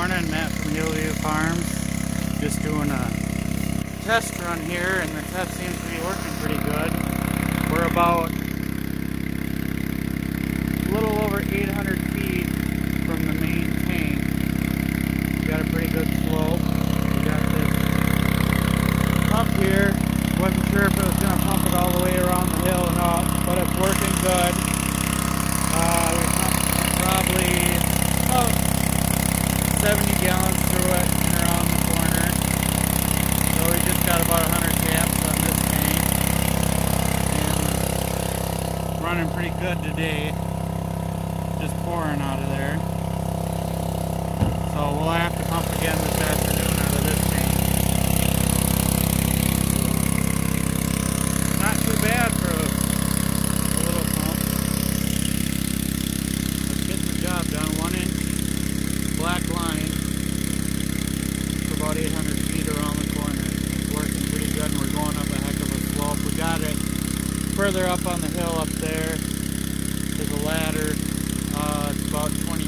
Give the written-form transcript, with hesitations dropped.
morning, Matt from Hillview Farms. Just doing a test run here, and the test seems to be working pretty good. We're about a little over 800 feet from the main tank. We got a pretty good slope. We got this pump here. Wasn't sure if it was going to pump it all the way around the hill or not, but it's working good. We pumped probably about 70 gallons through it and around the corner. So we just got about 100 taps on this tank. And running pretty good today. Just pouring out of there. So we'll have to pump again this afternoon out of this tank. So, not too bad for a little pump. It's getting the job done. 1-inch black line for about 800 feet around the corner. It's working pretty good, and we're going up a heck of a slope. We got it further up on the hill up there. There's a ladder. It's about 20